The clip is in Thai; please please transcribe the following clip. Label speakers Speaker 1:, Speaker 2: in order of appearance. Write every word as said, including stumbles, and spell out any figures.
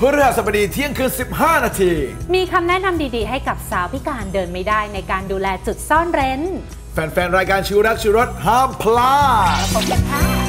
Speaker 1: พฤหัสบดีเที่ยงคืนสิบห้านาที
Speaker 2: มีคำแนะนำดีๆให้กับสาวพิการเดินไม่ได้ในการดูแลจุดซ่อนเร้น
Speaker 1: แฟนๆรายการชิวรักชิวรสห้ามพลาด
Speaker 2: พบกันค่ะ